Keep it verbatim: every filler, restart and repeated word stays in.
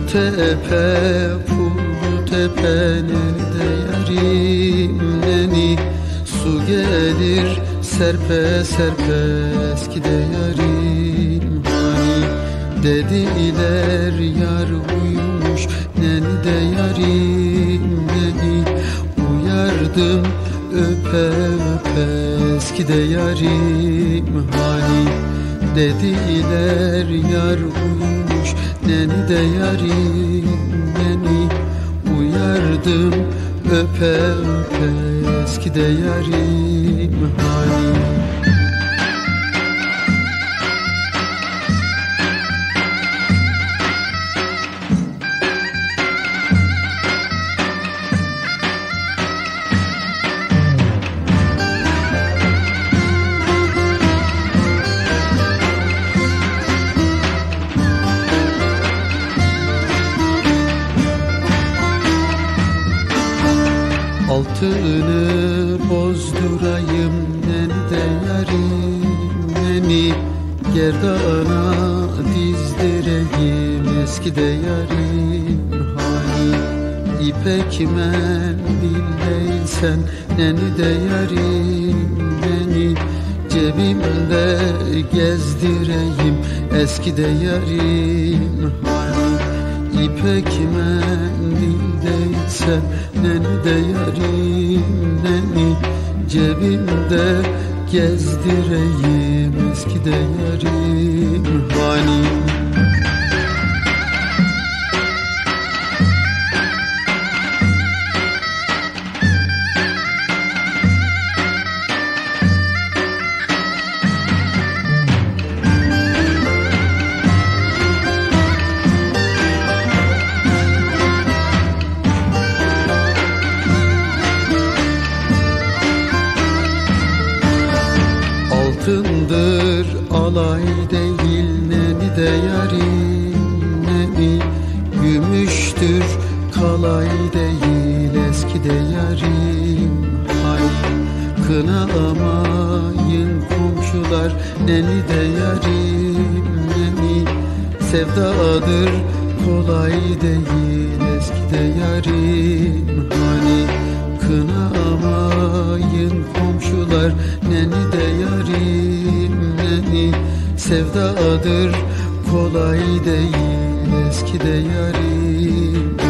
tepe pulu tepe nerede yarim neni, su gelir serpe serpe eskide yarim hani, dediler yar uyumuş neni de yarim neni, uyardım öpe öpe eskide yarim hani, dediler yar uyumuş neni de yarim neni, uyardım öpe öpe eskide yarim hani. Altını bozdurayım neni de yarim neni, gerdana dizdireyim eskide yarim hani, İpek mendil değilsen neni de yarim neni, cebimde gezdireyim eskide yarim hani, İpek mendil değilsen neni de yarim neni, cebimde gezdireyim eskide yarim hani. Altındır alay değil neni de yarim neni, gümüştür kalay değil eskide yarim hay, kınamayın komşular neni de yarim neni, sevdadır kolay değil eskide yarim hani, kınamayın komşular neni de yarim neni, sevdadır kolay değil eskide yarim.